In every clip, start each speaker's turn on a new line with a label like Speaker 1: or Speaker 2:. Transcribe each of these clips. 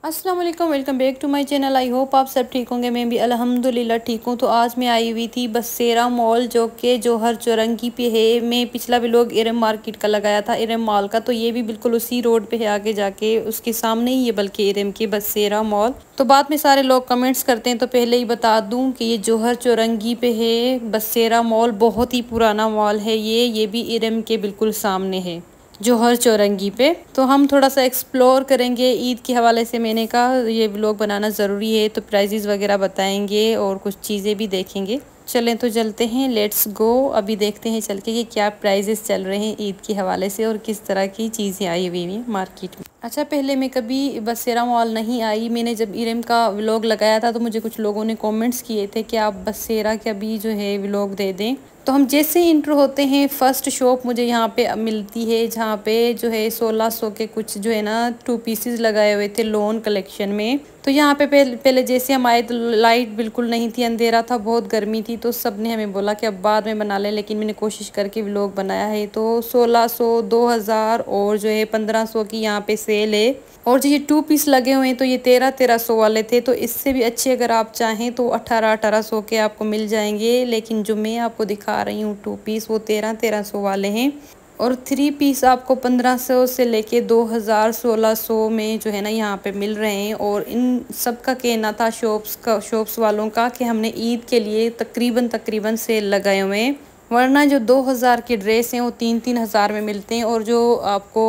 Speaker 1: अस्सलाम वालेकुम, welcome back to my channel. I hope आप सब ठीक होंगे। मैं भी अल्हम्दुलिल्लाह ठीक हूँ। तो आज मैं आई हुई थी बसेरा मॉल, जो कि जौहर चौरंगी पे है। मैं पिछला व्लॉग इरम मार्केट का लगाया था, इरम मॉल का, तो ये भी बिल्कुल उसी रोड पे है, आगे जाके उसके सामने ही है बल्कि इरम के बसेरा मॉल। तो बाद में सारे लोग कमेंट्स करते हैं, तो पहले ही बता दूँ कि ये जौहर चौरंगी पे है बसेरा मॉल। बहुत ही पुराना मॉल है ये भी इरम के बिल्कुल सामने है जौहर चौरंगी पे। तो हम थोड़ा सा एक्सप्लोर करेंगे ईद के हवाले से। मैंने कहा ये व्लॉग बनाना ज़रूरी है, तो प्राइजेस वगैरह बताएंगे और कुछ चीज़ें भी देखेंगे। चलें तो चलते हैं, लेट्स गो। अभी देखते हैं चल के कि क्या प्राइजेस चल रहे हैं ईद के हवाले से और किस तरह की चीज़ें आई हुई हैं मार्केट में। अच्छा, पहले मैं कभी बसेरा मॉल नहीं आई। मैंने जब इरम का व्लॉग लगाया था तो मुझे कुछ लोगों ने कमेंट्स किए थे कि आप बसेरा का भी जो है व्लॉग दे दें। तो हम जैसे ही इंटर होते हैं, फर्स्ट शॉप मुझे यहाँ पे मिलती है, जहाँ पे जो है 1600 के कुछ जो है ना 2 पीसेस लगाए हुए थे लोन कलेक्शन में। तो यहाँ पे पहले जैसे हम आए तो लाइट बिल्कुल नहीं थी, अंधेरा था, बहुत गर्मी थी। तो सब ने हमें बोला कि अब बाद में बना लें, लेकिन मैंने कोशिश करके व्लॉग बनाया है। तो 1600, 2000 और जो है 1500 की यहाँ पे सेल है। और जो ये 2 पीस लगे हुए हैं तो ये 1300 वाले थे। तो इससे भी अच्छे अगर आप चाहें तो 1800 के आपको मिल जाएंगे। लेकिन जो मैं आपको दिखा रही हूँ 2 पीस, वो 1300 वाले हैं। और 3 पीस आपको 1500 से लेके 2000, 1600 में जो है ना यहाँ पे मिल रहे हैं। और इन सब का कहना था शॉप्स वालों का कि हमने ईद के लिए तकरीबन सेल लगाए हुए हैं, वरना जो 2000 के ड्रेस हैं वो 3-3 हज़ार में मिलते हैं, और जो आपको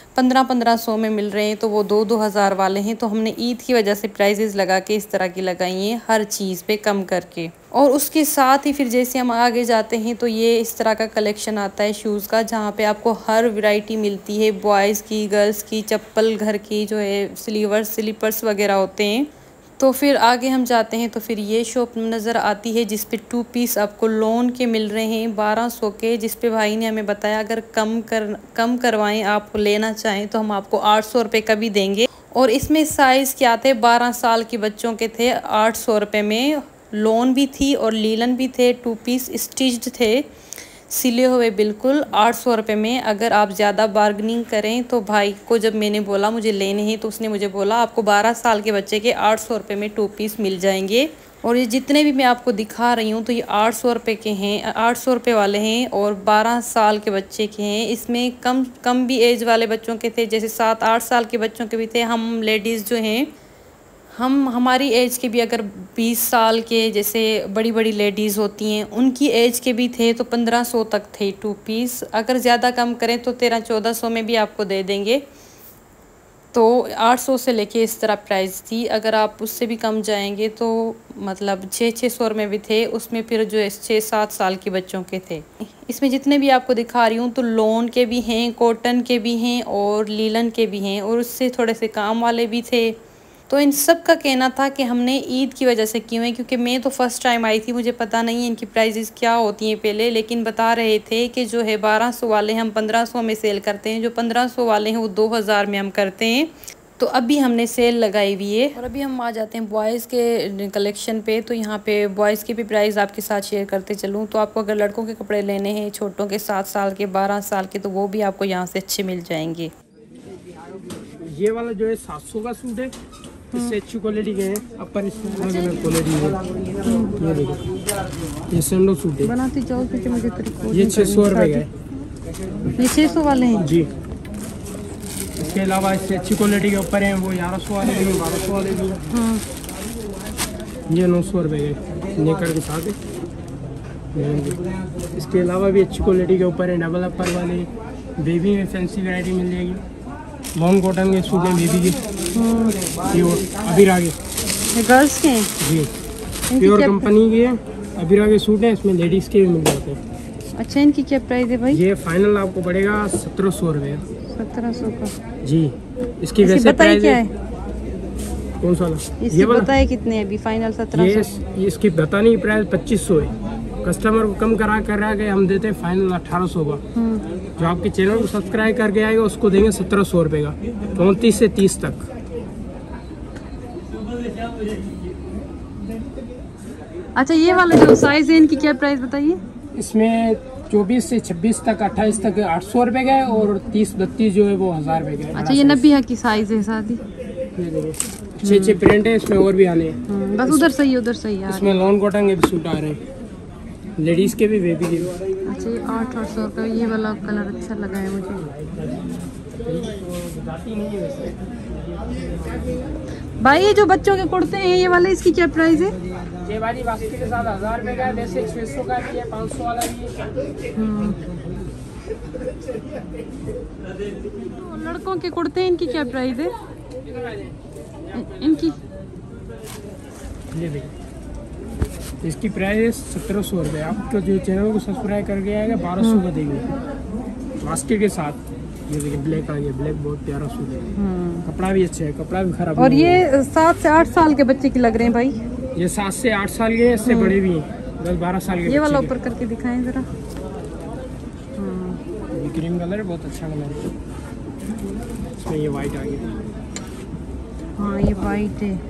Speaker 1: 1500 में मिल रहे हैं तो वो 2-2 हज़ार वाले हैं। तो हमने ईद की वजह से प्राइजेस लगा के इस तरह की लगाई हैं, हर चीज़ पे कम करके। और उसके साथ ही फिर जैसे हम आगे जाते हैं तो ये इस तरह का कलेक्शन आता है शूज़ का, जहाँ पे आपको हर वैरायटी मिलती है, बॉयज़ की, गर्ल्स की, चप्पल, घर की जो है स्लीपर्स वगैरह होते हैं। तो फिर आगे हम जाते हैं तो फिर ये शॉप नज़र आती है, जिस पे 2 पीस आपको लोन के मिल रहे हैं 1200 के, जिस पे भाई ने हमें बताया अगर कम करवाएं, आप लेना चाहें तो हम आपको 800 रुपये का भी देंगे। और इसमें साइज़ क्या थे, 12 साल के बच्चों के थे 800 रुपये में। लोन भी थी और लीलन भी थे, 2 पीस स्टिच्ड थे, सिले हुए बिल्कुल, 800 रुपये में। अगर आप ज़्यादा बार्गनिंग करें तो भाई को जब मैंने बोला मुझे लेने हैं तो उसने मुझे बोला आपको 12 साल के बच्चे के 800 रुपये में 2 पीस मिल जाएंगे। और ये जितने भी मैं आपको दिखा रही हूँ तो ये 800 रुपये के हैं, 800 रुपये वाले हैं और 12 साल के बच्चे के हैं। इसमें कम भी एज वाले बच्चों के थे, जैसे 7-8 साल के बच्चों के भी थे। हम लेडीज़ जो हैं, हमारी एज के भी अगर 20 साल के जैसे बड़ी बड़ी लेडीज़ होती हैं उनकी एज के भी थे, तो 1500 तक थे 2 पीस। अगर ज़्यादा कम करें तो 1300-1400 में भी आपको दे देंगे। तो 800 से लेके इस तरह प्राइस थी। अगर आप उससे भी कम जाएंगे तो मतलब 600 में भी थे, उसमें फिर जो 6-7 साल के बच्चों के थे। इसमें जितने भी आपको दिखा रही हूँ तो लोन के भी हैं, कॉटन के भी हैं और लीलन के भी हैं, और उससे थोड़े से काम वाले भी थे। तो इन सब का कहना था कि हमने ईद की वजह से क्यों है, क्योंकि मैं तो फ़र्स्ट टाइम आई थी, मुझे पता नहीं है इनकी प्राइजेस क्या होती हैं पहले, लेकिन बता रहे थे कि जो है 1200 वाले हम 1500 में सेल करते हैं, जो 1500 वाले हैं वो 2000 में हम करते हैं। तो अभी हमने सेल लगाई हुई है। और अभी हम आ जाते हैं बॉयज़ के कलेक्शन पे। तो यहाँ पे बॉयज़ के भी प्राइस आपके साथ शेयर करते चलूँ। तो आपको अगर लड़कों के कपड़े लेने हैं, छोटों के 7 साल के, 12 साल के, तो वो भी आपको यहाँ से अच्छे मिल जाएंगे।
Speaker 2: ये वाला जो है 700 का सूट है, इससे अच्छी क्वालिटी के हैं, अपर अलग अलग क्वालिटी है। ये देखो, ये सैंडो सूट है,
Speaker 1: बनाती जाओ क्योंकि मुझे
Speaker 2: ये 600 रुपये का है।
Speaker 1: ये 600 वाले हैं
Speaker 2: जी। इसके अलावा इससे अच्छी क्वालिटी के ऊपर हैं, वो 1100 वाले भी हैं, 1200 वाले भी हैं।
Speaker 1: हाँ।
Speaker 2: ये 900 रुपये के नेकर के साथ है। इसके अलावा भी अच्छी क्वालिटी के ऊपर है, डबल अपर वाले, बेबी में फैंसी वैरायटी मिल जाएगी। लॉन्ग कॉटन के सूट हैं बेबी के, ये अबीरा के,
Speaker 1: गर्ल्स के हैं
Speaker 2: जी, प्योर कंपनी के अबीरा के सूट हैं। इसमें लेडीज़ के भी मिल जाते हैं।
Speaker 1: अच्छा, इनकी क्या प्राइस है भाई?
Speaker 2: ये फाइनल आपको पड़ेगा 1700 रुपये।
Speaker 1: 1700 का
Speaker 2: जी। इसकी वैसे प्राइस
Speaker 1: क्या है?
Speaker 2: कौन सा वाला?
Speaker 1: ये बताए कितने है अभी फाइनल? 1700।
Speaker 2: ये इसकी पता नहीं प्राइस 2500 है। कस्टमर को कम करा के हम देते हैं फाइनल 1800 का। जो आपके चैनल को सब्सक्राइब करके आएगा उसको देंगे 1700 रुपये का, 29 से 30 तक।
Speaker 1: अच्छा, ये वाले जो साइज है इनकी क्या प्राइस बताइए?
Speaker 2: इसमें 24 से 26 तक, 28 तक 800 रुपये का है, और 30-32 जो है वो 1000 रुपये का है।
Speaker 1: अच्छा, ये 90 की साइज है शादी?
Speaker 2: ये देखिए अच्छे अच्छे प्रिंट है, इसमें और भी आने हैं।
Speaker 1: बस उधर सही, उधर सही यार।
Speaker 2: इसमें लॉन कॉटन के भी सूट आ रहे हैं, लेडीज के भी, बेबी के भी।
Speaker 1: अच्छा, ये 800 का, ये वाला कलर अच्छा लगा है मुझे। भाई ये जो बच्चों के कुर्ते हैं ये वाले, इसकी क्या प्राइस है?
Speaker 2: ये वाली बास्केट के साथ 1000 रुपए का है, जैसे 600 का भी है, 500 वाला भी है।
Speaker 1: तो लड़कों के कुर्ते हैं, इनकी क्या प्राइस है? इनकी
Speaker 2: ये देखिए इसकी प्राइस 1700 रुपये। आपको जो चैनल को सब्सक्राइब करके आएगा 1200 का देंगे बास्केट के साथ। ये देखिए ब्लैक आ गया, ब्लैक बहुत प्यारा सूट है, कपड़ा भी अच्छा है, कपड़ा भी खराब।
Speaker 1: और ये 7 से 8 साल के बच्चे की लग रहे हैं भाई।
Speaker 2: ये 7 से 8 साल के, इससे बड़े भी हैं, 10-12 साल के।
Speaker 1: ये वाला ऊपर करके दिखाएं जरा।
Speaker 2: ये क्रीम कलर है, बहुत अच्छा कलर है। इसमें ये वाइट आ गया।
Speaker 1: हाँ ये वाइट है।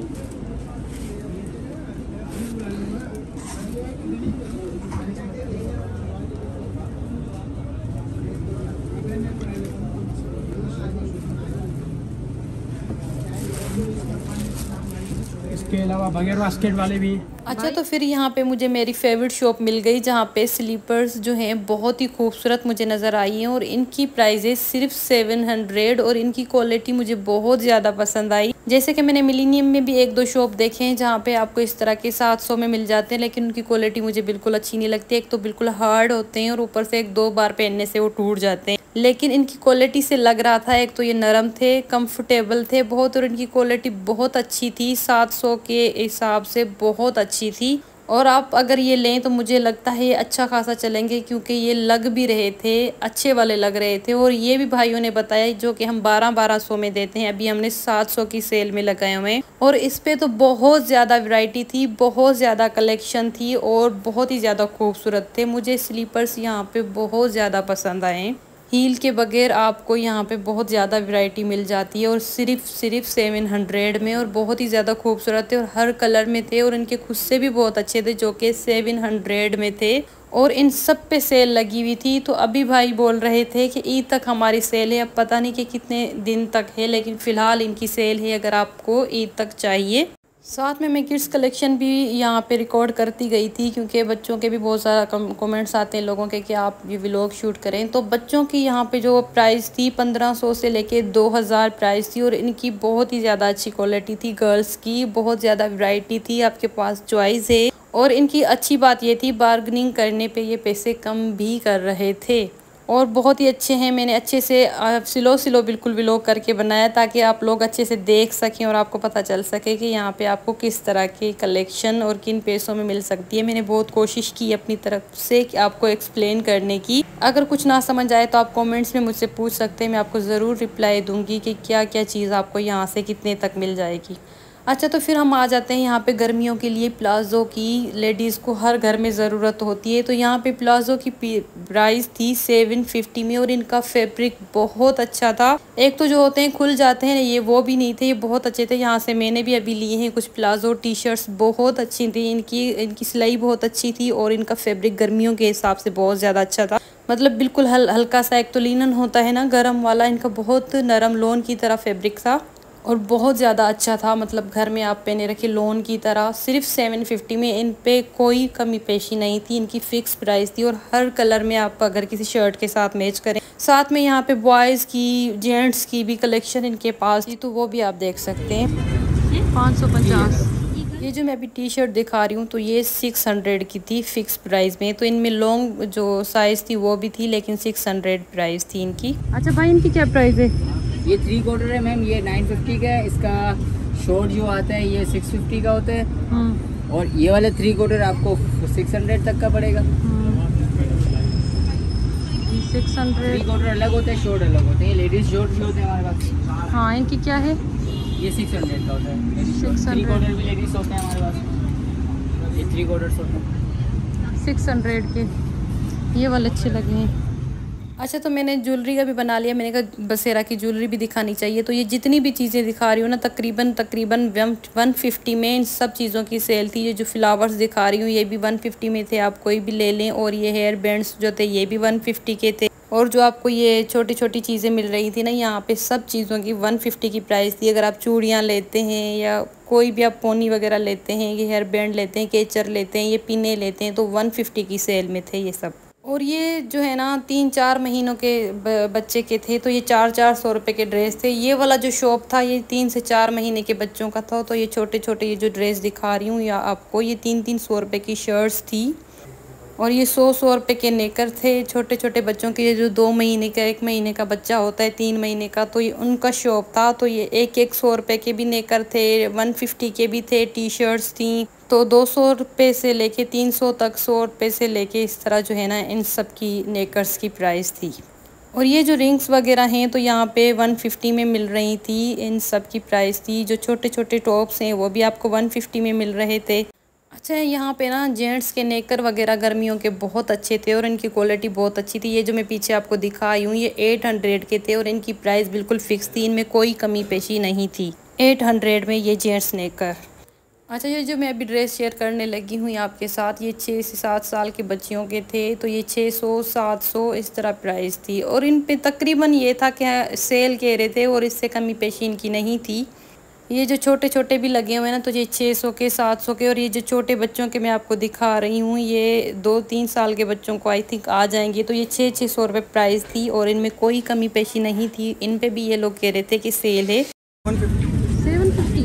Speaker 2: इसके अलावा बगैर बास्केट वाले भी हैं।
Speaker 1: अच्छा, तो फिर यहाँ पे मुझे मेरी फेवरेट शॉप मिल गई जहाँ पे स्लीपर्स जो हैं बहुत ही खूबसूरत मुझे नज़र आई हैं और इनकी प्राइजेस सिर्फ 700 और इनकी क्वालिटी मुझे बहुत ज़्यादा पसंद आई। जैसे कि मैंने मिलीनियम में भी 1-2 शॉप देखे हैं जहाँ पे आपको इस तरह के 700 में मिल जाते हैं, लेकिन उनकी क्वालिटी मुझे बिल्कुल अच्छी नहीं लगती। एक तो बिल्कुल हार्ड होते हैं और ऊपर से 1-2 बार पहनने से वो टूट जाते हैं, लेकिन इनकी क्वालिटी से लग रहा था, एक तो ये नरम थे, कंफर्टेबल थे बहुत, और इनकी क्वालिटी बहुत अच्छी थी, 700 के हिसाब से बहुत अच्छी थी। और आप अगर ये लें तो मुझे लगता है ये अच्छा खासा चलेंगे, क्योंकि ये लग भी रहे थे, अच्छे वाले लग रहे थे। और ये भी भाइयों ने बताया जो कि हम 1200 में देते हैं, अभी हमने 700 की सेल में लगाए हुए हैं। और इस पे तो बहुत ज़्यादा वैरायटी थी, बहुत ज़्यादा कलेक्शन थी और बहुत ही ज़्यादा खूबसूरत थे। मुझे स्लीपर्स यहाँ पे बहुत ज़्यादा पसंद आए। हील के बगैर आपको यहाँ पे बहुत ज़्यादा वैरायटी मिल जाती है और सिर्फ 700 में, और बहुत ही ज़्यादा खूबसूरत थे और हर कलर में थे और इनके खुद से भी बहुत अच्छे थे जो कि 700 में थे। और इन सब पे सेल लगी हुई थी। तो अभी भाई बोल रहे थे कि ईद तक हमारी सेल है, अब पता नहीं कि कितने दिन तक है, लेकिन फ़िलहाल इनकी सेल है अगर आपको ईद तक चाहिए। साथ में मैं किड्स कलेक्शन भी यहाँ पे रिकॉर्ड करती गई थी, क्योंकि बच्चों के भी बहुत सारा कमेंट्स आते हैं लोगों के कि आप ये व्लॉग शूट करें। तो बच्चों की यहाँ पे जो प्राइस थी 1500 से लेके 2000 प्राइस थी और इनकी बहुत ही ज़्यादा अच्छी क्वालिटी थी। गर्ल्स की बहुत ज़्यादा वैरायटी थी, आपके पास चॉइस है। और इनकी अच्छी बात ये थी बार्गेनिंग करने पे ये पैसे कम भी कर रहे थे और बहुत ही अच्छे हैं। मैंने अच्छे से स्लो बिल्कुल व्लॉग करके बनाया ताकि आप लोग अच्छे से देख सकें और आपको पता चल सके कि यहाँ पे आपको किस तरह की कलेक्शन और किन पैसों में मिल सकती है। मैंने बहुत कोशिश की अपनी तरफ से कि आपको एक्सप्लेन करने की। अगर कुछ ना समझ आए तो आप कमेंट्स में मुझसे पूछ सकते हैं, मैं आपको ज़रूर रिप्लाई दूँगी कि क्या क्या चीज़ आपको यहाँ से कितने तक मिल जाएगी। अच्छा, तो फिर हम आ जाते हैं यहाँ पे गर्मियों के लिए प्लाज़ो की। लेडीज़ को हर घर में ज़रूरत होती है, तो यहाँ पे प्लाज़ो की प्राइस थी 750 में और इनका फैब्रिक बहुत अच्छा था। एक तो जो होते हैं खुल जाते हैं, ये वो भी नहीं थे, ये बहुत अच्छे थे। यहाँ से मैंने भी अभी लिए हैं कुछ प्लाज़ो टी शर्ट्स, बहुत अच्छी थी। इनकी सिलाई बहुत अच्छी थी और इनका फैब्रिक गर्मियों के हिसाब से बहुत ज़्यादा अच्छा था। मतलब बिल्कुल हल्का सा, एक तो लिनन होता है ना गर्म वाला, इनका बहुत नरम लोन की तरह फैब्रिक था और बहुत ज़्यादा अच्छा था। मतलब घर में आप पहने रखे लोन की तरह। सिर्फ 750 में इन पे कोई कमी पेशी नहीं थी। इनकी फिक्स प्राइस थी और हर कलर में आप अगर किसी शर्ट के साथ मैच करें। साथ में यहाँ पे बॉयज़ की, जेंट्स की भी कलेक्शन इनके पास थी, तो वो भी आप देख सकते हैं। 550। ये जो मैं अभी टी शर्ट दिखा रही हूँ तो ये 600 की थी फिक्स प्राइस में। तो इनमें लॉन्ग जो साइज़ थी वो भी थी, लेकिन 600 प्राइस थी इनकी। अच्छा भाई, इनकी क्या प्राइस है?
Speaker 3: ये 3 क्वार्टर है मैम, ये 950 का है। इसका शॉर्ट जो आता है ये 650 का होता है और ये वाला 3 क्वार्टर आपको 600 तक का पड़ेगा।
Speaker 1: 600।
Speaker 3: 3 क्वार्टर अलग होते हैं, शॉर्ट अलग होते हैं। लेडीज शॉर्ट भी होते हैं हमारे पास।
Speaker 1: हाँ, इनकी क्या है?
Speaker 3: ये 600 का होता है। 3 क्वार्टर भी लेडीज होते हैं हमारे पास। ये 3 क्वार्टर होते हैं
Speaker 1: 600 के। ये वाले अच्छे लगे हैं। अच्छा, तो मैंने ज्वेलरी का भी बना लिया। मैंने कहा बसेरा की ज्वेलरी भी दिखानी चाहिए। तो ये जितनी भी चीज़ें दिखा रही हूँ ना, तकरीबन 150 में इन सब चीज़ों की सेल थी। ये जो फ्लावर्स दिखा रही हूँ ये भी 150 में थे, आप कोई भी ले लें। और ये हेयर बैंड्स जो थे ये भी 150 के थे। और जो आपको ये छोटी छोटी चीज़ें मिल रही थी ना, यहाँ पे सब चीज़ों की 150 की प्राइस थी। अगर आप चूड़ियाँ लेते हैं या कोई भी आप पोनी वगैरह लेते हैं, ये हेयर बैंड लेते हैं, केचर लेते हैं, ये पिने लेते हैं, तो 150 की सेल में थे ये सब। और ये जो है ना 3-4 महीनों के बच्चे के थे, तो ये 400 रुपये के ड्रेस थे। ये वाला जो शॉप था ये 3 से 4 महीने के बच्चों का था। तो ये छोटे छोटे ये जो ड्रेस दिखा रही हूँ या आपको, ये 300 रुपये की शर्ट्स थी। और ये 100 रुपये के नेकर थे छोटे छोटे बच्चों के। ये जो 2 महीने का, 1 महीने का बच्चा होता है, 3 महीने का, तो ये उनका शॉप था। तो ये 100 रुपये के भी नेकर थे, 150 के भी थे, टी शर्ट्स थी। तो 200 रुपये से लेके 300 तक, 100 रुपये से लेके इस तरह जो है ना इन सब की नेकर्स की प्राइस थी। और ये जो रिंग्स वगैरह हैं तो यहाँ पे 150 में मिल रही थी, इन सब की प्राइस थी। जो छोटे छोटे टॉप्स हैं वो भी आपको 150 में मिल रहे थे। अच्छा, यहाँ पे ना जेंट्स के नेकर वगैरह गर्मियों के बहुत अच्छे थे और इनकी क्वालिटी बहुत अच्छी थी। ये जो मैं पीछे आपको दिखाई हूँ ये 800 के थे और इनकी प्राइस बिल्कुल फिक्स थी, इनमें कोई कमी पेशी नहीं थी। 800 में ये जेंट्स नेकर। अच्छा, ये जो मैं अभी ड्रेस शेयर करने लगी हूँ आपके साथ, ये 6 से 7 साल के बच्चियों के थे। तो ये 600, 700 इस तरह प्राइस थी। और इन पे तकरीबन ये था कि सेल कह रहे थे और इससे कमी पेशी इनकी नहीं थी। ये जो छोटे छोटे भी लगे हुए हैं ना, तो ये 600 के, 700 के। और ये जो छोटे बच्चों के मैं आपको दिखा रही हूँ ये 2-3 साल के बच्चों को आई थिंक आ जाएंगे। तो ये 600 रुपये प्राइस थी और इनमें कोई कमी पेशी नहीं थी। इन पे भी ये लोग कह रहे थे कि सेल है। 750।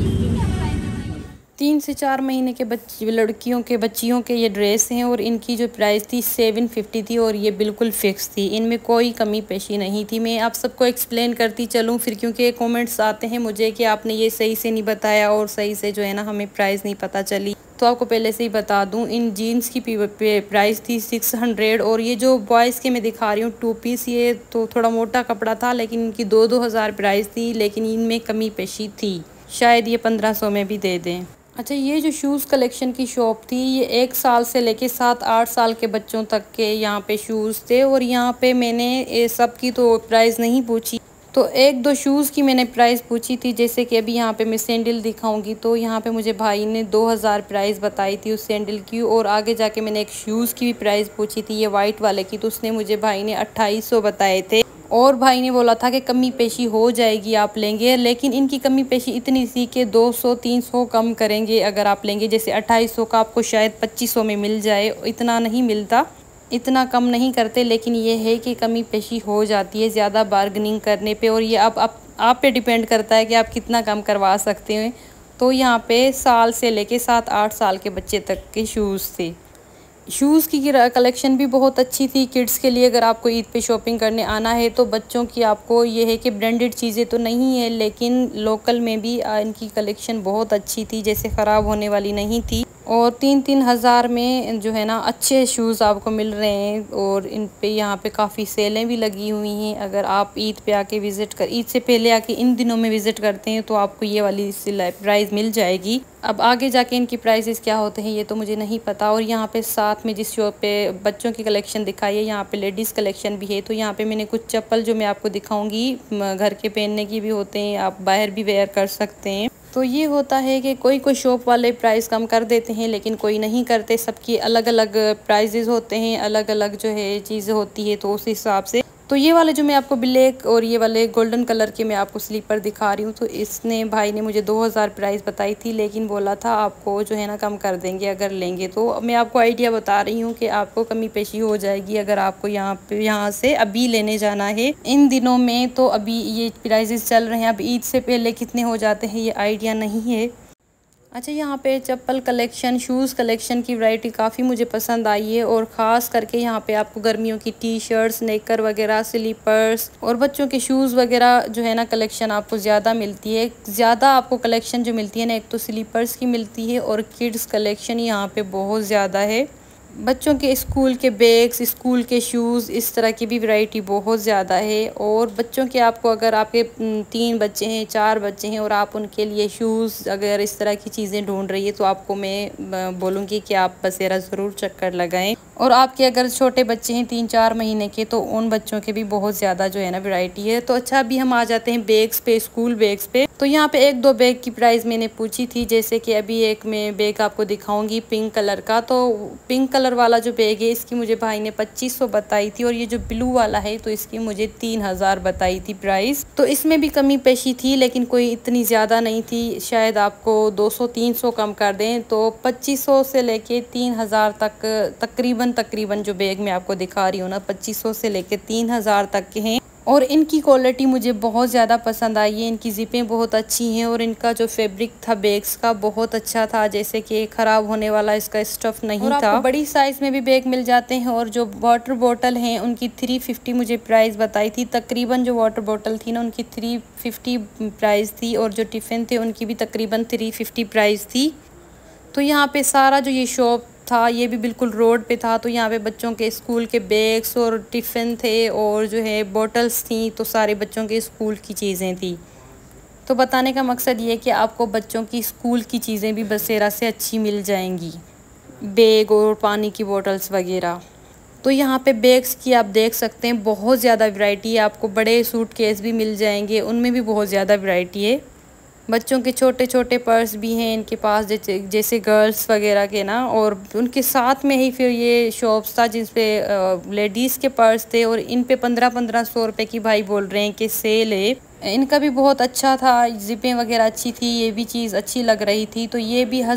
Speaker 1: 3 से 4 महीने के लड़कियों के बच्चियों के ये ड्रेस हैं और इनकी जो प्राइस थी 750 थी और ये बिल्कुल फ़िक्स थी, इनमें कोई कमी पेशी नहीं थी। मैं आप सबको एक्सप्लेन करती चलूँ फिर, क्योंकि कमेंट्स आते हैं मुझे कि आपने ये सही से नहीं बताया और सही से जो है ना हमें प्राइस नहीं पता चली। तो आपको पहले से ही बता दूं, इन जीन्स की प्राइस थी 600। और ये जो बॉयज़ के मैं दिखा रही हूँ 2 पीस, ये तो थोड़ा मोटा कपड़ा था लेकिन इनकी 2-2 हज़ार प्राइस थी, लेकिन इनमें कमी पेशी थी। शायद ये 1500 में भी दे दें। अच्छा, ये जो शूज़ कलेक्शन की शॉप थी ये 1 साल से लेके 7-8 साल के बच्चों तक के यहाँ पे शूज़ थे। और यहाँ पे मैंने सब की तो प्राइस नहीं पूछी, तो 1-2 शूज़ की मैंने प्राइस पूछी थी। जैसे कि अभी यहाँ पे मैं सैंडल दिखाऊंगी, तो यहाँ पे मुझे भाई ने 2000 प्राइस बताई थी उस सैंडल की। और आगे जाके मैंने एक शूज़ की भी प्राइस पूछी थी, ये वाइट वाले की, तो उसने मुझे भाई ने 2800 बताए थे। और भाई ने बोला था कि कमी पेशी हो जाएगी आप लेंगे, लेकिन इनकी कमी पेशी इतनी सी कि 200-300 कम करेंगे अगर आप लेंगे। जैसे 2800 का आपको शायद 2500 में मिल जाए, इतना नहीं मिलता, इतना कम नहीं करते। लेकिन ये है कि कमी पेशी हो जाती है ज़्यादा बार्गेनिंग करने पे। और ये आप पे डिपेंड करता है कि आप कितना कम करवा सकते हैं। तो यहाँ पे साल से लेके 7-8 साल के बच्चे तक के शूज़ थे। शूज़ की कलेक्शन भी बहुत अच्छी थी किड्स के लिए। अगर आपको ईद पे शॉपिंग करने आना है तो बच्चों की आपको ये है कि ब्रांडेड चीज़ें तो नहीं है, लेकिन लोकल में भी इनकी कलेक्शन बहुत अच्छी थी, जैसे ख़राब होने वाली नहीं थी। और 3-3 हज़ार में जो है ना अच्छे शूज़ आपको मिल रहे हैं। और इन पे यहाँ पे काफ़ी सेलें भी लगी हुई हैं। अगर आप ईद पे आके ईद से पहले आके इन दिनों में विज़िट करते हैं तो आपको ये वाली प्राइस मिल जाएगी। अब आगे जाके इनकी प्राइसेस क्या होते हैं ये तो मुझे नहीं पता। और यहाँ पे साथ में जिस शॉप पे बच्चों की कलेक्शन दिखाई है, यहाँ पे लेडीज़ कलेक्शन भी है। तो यहाँ पे मैंने कुछ चप्पल जो मैं आपको दिखाऊंगी, घर के पहनने की भी होते हैं, आप बाहर भी वेयर कर सकते हैं। तो ये होता है कि कोई शॉप वाले प्राइस कम कर देते हैं लेकिन कोई नहीं करते। सबकी अलग अलग प्राइजेज़ होते हैं, अलग अलग जो है चीज़ें होती है, तो उस हिसाब से। तो ये वाले जो मैं आपको ब्लैक और ये वाले गोल्डन कलर के मैं आपको स्लीपर दिखा रही हूँ, तो इसने भाई ने मुझे 2000 प्राइस बताई थी, लेकिन बोला था आपको जो है ना कम कर देंगे अगर लेंगे। तो मैं आपको आइडिया बता रही हूँ कि आपको कमी पेशी हो जाएगी अगर आपको यहाँ से अभी लेने जाना है इन दिनों में। तो अभी ये प्राइजेस चल रहे हैं, अब ईद से पहले कितने हो जाते हैं ये आइडिया नहीं है। अच्छा, यहाँ पे चप्पल कलेक्शन, शूज़ कलेक्शन की वैरायटी काफ़ी मुझे पसंद आई है। और ख़ास करके यहाँ पे आपको गर्मियों की टी शर्ट्स, नेकर वगैरह, स्लीपर्स और बच्चों के शूज़ वगैरह जो है ना कलेक्शन आपको ज़्यादा मिलती है। ज़्यादा आपको कलेक्शन जो मिलती है ना, एक तो स्लीपर्स की मिलती है और किड्स कलेक्शन यहाँ पे बहुत ज़्यादा है। बच्चों के स्कूल के बैग्स, स्कूल के शूज़, इस तरह की भी वैरायटी बहुत ज़्यादा है। और बच्चों के आपको अगर आपके 3 बच्चे हैं, 4 बच्चे हैं और आप उनके लिए शूज़ अगर इस तरह की चीज़ें ढूंढ रही है तो आपको मैं बोलूँगी कि आप बसेरा ज़रूर चक्कर लगाएं। और आपके अगर छोटे बच्चे हैं 3-4 महीने के, तो उन बच्चों के भी बहुत ज़्यादा जो है ना वैरायटी है। तो अच्छा, अभी हम आ जाते हैं बैग्स पे, स्कूल बैग्स पे। तो यहाँ पे 1-2 बैग की प्राइस मैंने पूछी थी, जैसे कि अभी एक मैं बैग आपको दिखाऊंगी पिंक कलर का। तो पिंक कलर वाला जो बैग है इसकी मुझे भाई ने 2500 बताई थी, और ये जो ब्लू वाला है तो इसकी मुझे 3000 बताई थी प्राइस। तो इसमें भी कमी पेशी थी, लेकिन कोई इतनी ज़्यादा नहीं थी, शायद आपको 200-300 कम कर दें। तो 2500 से लेके 3000 तक तकरीबन जो बैग मैं आपको दिखा रही हूँ ना, 2500 से लेके 3000 तक के हैं। और इनकी क्वालिटी मुझे बहुत ज़्यादा पसंद आई है, इनकी ज़िपें बहुत अच्छी हैं, और इनका जो फैब्रिक था बैग्स का बहुत अच्छा था, जैसे कि ख़राब होने वाला इसका स्टफ़ नहीं था। आपको बड़ी साइज़ में भी बैग मिल जाते हैं। और जो वाटर बॉटल हैं उनकी 350 मुझे प्राइस बताई थी। तकरीबन जो वाटर बॉटल थी ना उनकी 350 प्राइस थी, और जो टिफ़िन थे उनकी भी तकरीबन 350 प्राइस थी। तो यहाँ पे सारा जो ये शॉप था ये भी बिल्कुल रोड पे था। तो यहाँ पे बच्चों के स्कूल के बैग्स और टिफ़िन थे, और जो है बॉटल्स थी, तो सारे बच्चों के स्कूल की चीज़ें थी। तो बताने का मकसद ये है कि आपको बच्चों की स्कूल की चीज़ें भी बसेरा से अच्छी मिल जाएंगी, बैग और पानी की बॉटल्स वगैरह। तो यहाँ पे बैग्स की आप देख सकते हैं बहुत ज़्यादा वैरायटी है। आपको बड़े सूटकेस भी मिल जाएंगे, उनमें भी बहुत ज़्यादा वैरायटी है। बच्चों के छोटे छोटे पर्स भी हैं इनके पास, जैसे गर्ल्स वगैरह के ना। और उनके साथ में ही फिर ये शॉप्स था जिस पे लेडीज़ के पर्स थे, और इन पे 1500 रुपये की भाई बोल रहे हैं कि सेल है। इनका भी बहुत अच्छा था, ज़िपें वगैरह अच्छी थी, ये भी चीज़ अच्छी लग रही थी। तो ये भी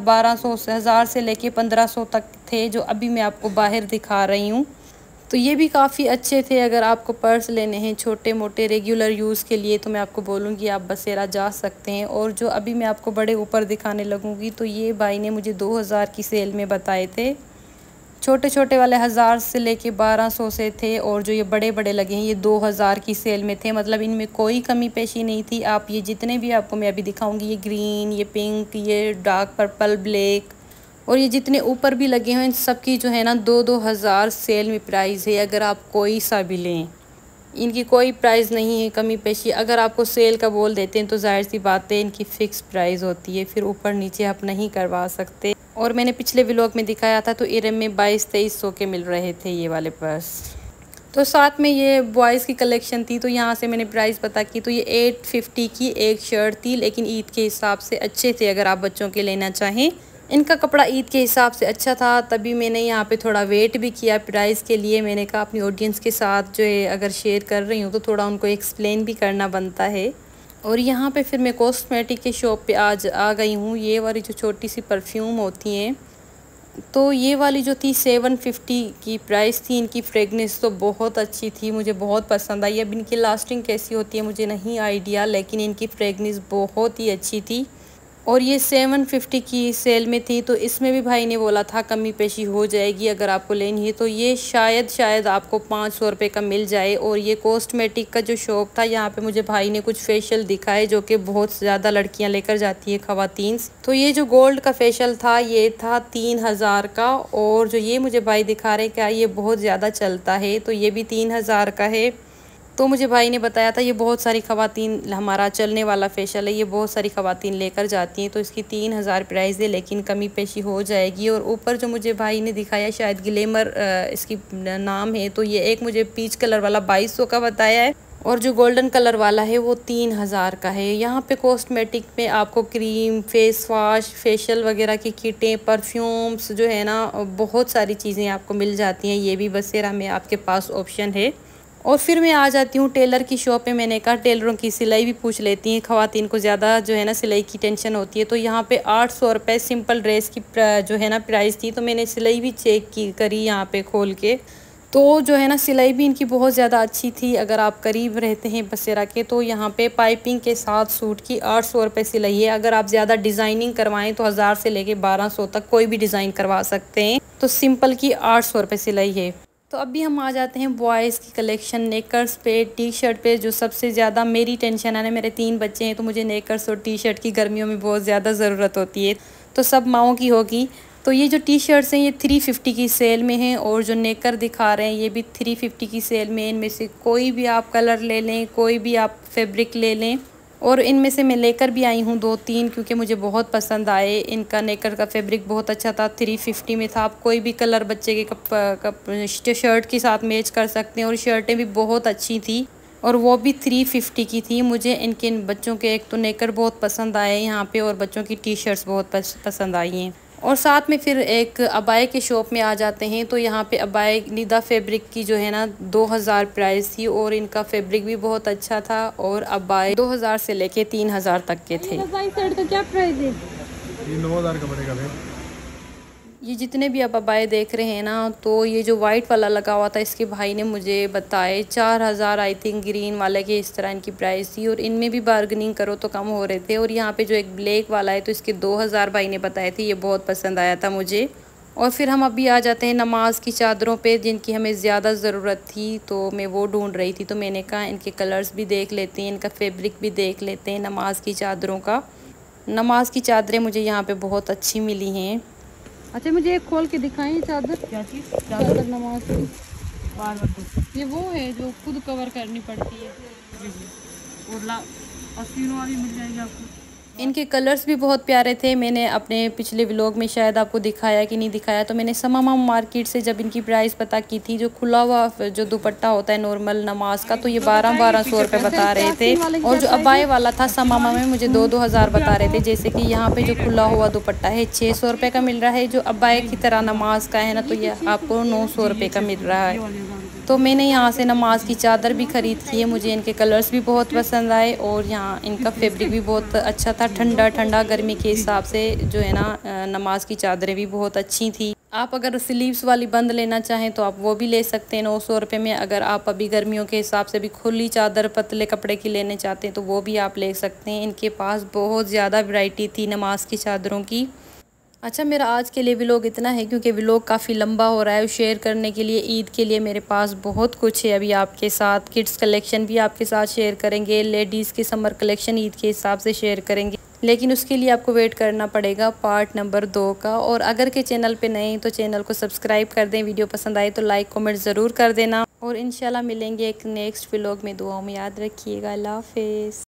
Speaker 1: 1000 से लेके 1500 तक थे, जो अभी मैं आपको बाहर दिखा रही हूँ। तो ये भी काफ़ी अच्छे थे। अगर आपको पर्स लेने हैं छोटे मोटे रेगुलर यूज़ के लिए, तो मैं आपको बोलूँगी आप बसेरा जा सकते हैं। और जो अभी मैं आपको बड़े ऊपर दिखाने लगूँगी, तो ये भाई ने मुझे 2000 की सेल में बताए थे। छोटे छोटे वाले 1000 से लेके 1200 से थे, और जो ये बड़े बड़े लगे हैं ये 2000 की सेल में थे। मतलब इनमें कोई कमी पेशी नहीं थी। आप ये जितने भी आपको मैं अभी दिखाऊँगी, ये ग्रीन, ये पिंक, ये डार्क पर्पल, ब्लैक, और ये जितने ऊपर भी लगे हैं इन सब की जो है ना 2-2 हज़ार सेल में प्राइस है। अगर आप कोई सा भी लें, इनकी कोई प्राइस नहीं है कमी पेशी। अगर आपको सेल का बोल देते हैं तो जाहिर सी बात है इनकी फ़िक्स प्राइस होती है, फिर ऊपर नीचे आप नहीं करवा सकते। और मैंने पिछले व्लॉग में दिखाया था तो इरम में 22-2300 के मिल रहे थे ये वाले पर्स। तो साथ में ये बॉयज़ की कलेक्शन थी, तो यहाँ से मैंने प्राइस पता की, तो ये 850 की एक शर्ट थी, लेकिन ईद के हिसाब से अच्छे थे अगर आप बच्चों के लेना चाहें। इनका कपड़ा ईद के हिसाब से अच्छा था, तभी मैंने यहाँ पे थोड़ा वेट भी किया प्राइस के लिए। मैंने कहा अपनी ऑडियंस के साथ जो है अगर शेयर कर रही हूँ तो थोड़ा उनको एक्सप्लेन भी करना बनता है। और यहाँ पे फिर मैं कॉस्मेटिक के शॉप पे आज आ गई हूँ। ये वाली जो छोटी सी परफ्यूम होती हैं, तो ये वाली जो थी 750 की प्राइस थी। इनकी फ्रेगनेंस तो बहुत अच्छी थी, मुझे बहुत पसंद आई। अब इनकी लास्टिंग कैसी होती है मुझे नहीं आइडिया, लेकिन इनकी फ्रेगनेंस बहुत ही अच्छी थी। और ये 750 की सेल में थी, तो इसमें भी भाई ने बोला था कमी पेशी हो जाएगी अगर आपको लेनी है। तो ये शायद आपको 500 रुपये का मिल जाए। और ये कॉस्मेटिक का जो शॉप था, यहाँ पे मुझे भाई ने कुछ फेशियल दिखाए जो कि बहुत ज़्यादा लड़कियाँ लेकर जाती है, ख़वातीन। तो ये जो गोल्ड का फेशियल था ये था 3000 का, और जो ये मुझे भाई दिखा रहे क्या ये बहुत ज़्यादा चलता है, तो ये भी 3000 का है। तो मुझे भाई ने बताया था ये बहुत सारी ख़वातीन, हमारा चलने वाला फेशियल है, ये बहुत सारी ख़वातीन लेकर जाती हैं, तो इसकी 3000 प्राइस है, लेकिन कमी पेशी हो जाएगी। और ऊपर जो मुझे भाई ने दिखाया शायद ग्लैमर इसकी नाम है, तो ये एक मुझे पीच कलर वाला 2200 का बताया है, और जो गोल्डन कलर वाला है वो 3000 का है। यहाँ पे कॉस्मेटिक में आपको क्रीम, फेस वॉश, फेशियल वगैरह की किटें, परफ्यूम्स जो है ना बहुत सारी चीज़ें आपको मिल जाती हैं। ये भी बसेरा में आपके पास ऑप्शन है। और फिर मैं आ जाती हूँ टेलर की शॉप पे। मैंने कहा टेलरों की सिलाई भी पूछ लेती हैं, ख़वातीन को ज़्यादा जो है ना सिलाई की टेंशन होती है। तो यहाँ पे 800 रुपये सिंपल ड्रेस की जो है ना प्राइस थी। तो मैंने सिलाई भी चेक करी यहाँ पे खोल के, तो जो है ना सिलाई भी इनकी बहुत ज़्यादा अच्छी थी। अगर आप करीब रहते हैं बसेरा के, तो यहाँ पे पाइपिंग के साथ सूट की 800 रुपये सिलाई है। अगर आप ज़्यादा डिज़ाइनिंग करवाएं तो 1000 से लेके 1200 तक कोई भी डिज़ाइन करवा सकते हैं। तो सिंपल की 800 रुपये सिलाई है। तो अभी हम आ जाते हैं बॉयज़ की कलेक्शन, नेकर्स पे, टी शर्ट पे। जो सबसे ज़्यादा मेरी टेंशन है ना, मेरे 3 बच्चे हैं, तो मुझे नेकर्स और टी शर्ट की गर्मियों में बहुत ज़्यादा ज़रूरत होती है, तो सब माओं की होगी। तो ये जो टी शर्ट्स हैं ये 350 की सेल में हैं, और जो नेकर दिखा रहे हैं ये भी 350 की सेल में। इनमें से कोई भी आप कलर ले लें, कोई भी आप फैब्रिक ले लें, और इनमें से मैं लेकर भी आई हूँ 2-3 क्योंकि मुझे बहुत पसंद आए। इनका नेकर का फैब्रिक बहुत अच्छा था, 350 में था। आप कोई भी कलर बच्चे के शर्ट के साथ मैच कर सकते हैं और शर्टें भी बहुत अच्छी थी और वो भी 350 की थी। मुझे इनके बच्चों के एक तो नेकर बहुत पसंद आए यहाँ पे और बच्चों की टी शर्ट्स बहुत पसंद आई हैं। और साथ में फिर एक अबाए के शॉप में आ जाते हैं तो यहाँ पे अबाए निदा फैब्रिक की जो है ना 2000 प्राइस थी और इनका फैब्रिक भी बहुत अच्छा था और अबाए 2000 से लेके 3000 तक के थे।
Speaker 4: शर्ट का क्या प्राइस है?
Speaker 2: ये 9000 का पड़ेगा भाई।
Speaker 1: ये जितने भी आप अबाए देख रहे हैं ना, तो ये जो वाइट वाला लगा हुआ था इसके भाई ने मुझे बताए 4000 आई थिंक ग्रीन वाले के इस तरह इनकी प्राइस थी और इनमें भी बार्गेनिंग करो तो कम हो रहे थे। और यहाँ पे जो एक ब्लैक वाला है तो इसके 2000 भाई ने बताए थे, ये बहुत पसंद आया था मुझे। और फिर हम अभी आ जाते हैं नमाज की चादरों पे जिनकी हमें ज़्यादा ज़रूरत थी, तो मैं वो ढूंढ रही थी तो मैंने कहा इनके कलर्स भी देख लेते हैं, इनका फैब्रिक भी देख लेते हैं नमाज की चादरों का। नमाज की चादरें मुझे यहाँ पे बहुत अच्छी मिली हैं।
Speaker 4: अच्छा मुझे एक खोल के दिखाएं चादर। क्या चीज़? चादर नमाज की। ये वो है जो खुद कवर करनी पड़ती है और आस्तीनों वाली मिल जाएगी आपको।
Speaker 1: इनके कलर्स भी बहुत प्यारे थे। मैंने अपने पिछले व्लॉग में शायद आपको दिखाया कि नहीं दिखाया, तो मैंने समामा मार्केट से जब इनकी प्राइस पता की थी, जो खुला हुआ जो दुपट्टा होता है नॉर्मल नमाज का, तो ये 1200 रुपये बता रहे थे और जो अबाए वाला था समामा में मुझे 2-2 हज़ार बता रहे थे। जैसे कि यहाँ पे जो खुला हुआ दुपट्टा है 600 रुपये का मिल रहा है, जो अबाए की तरह नमाज का है ना तो ये आपको 900 रुपये का मिल रहा है। तो मैंने यहाँ से नमाज की चादर भी ख़रीद की है। मुझे इनके कलर्स भी बहुत पसंद आए और यहाँ इनका फैब्रिक भी बहुत अच्छा था, ठंडा ठंडा गर्मी के हिसाब से जो है ना नमाज की चादरें भी बहुत अच्छी थी। आप अगर स्लीव्स वाली बंद लेना चाहें तो आप वो भी ले सकते हैं 900 रुपये में। अगर आप अभी गर्मियों के हिसाब से भी खुली चादर पतले कपड़े की लेने चाहते हैं तो वो भी आप ले सकते हैं। इनके पास बहुत ज़्यादा वैरायटी थी नमाज की चादरों की। अच्छा, मेरा आज के लिए व्लॉग इतना है क्योंकि व्लॉग काफ़ी लंबा हो रहा है। शेयर करने के लिए ईद के लिए मेरे पास बहुत कुछ है अभी आपके साथ। किड्स कलेक्शन भी आपके साथ शेयर करेंगे, लेडीज़ की समर कलेक्शन ईद के हिसाब से शेयर करेंगे, लेकिन उसके लिए आपको वेट करना पड़ेगा पार्ट नंबर 2 का। और अगर के चैनल पे नए तो चैनल को सब्सक्राइब कर दें, वीडियो पसंद आए तो लाइक कमेंट ज़रूर कर देना और इंशाल्लाह मिलेंगे एक नेक्स्ट व्लॉग में। दुआओं में याद रखिएगा। अल्लाह हाफिज़।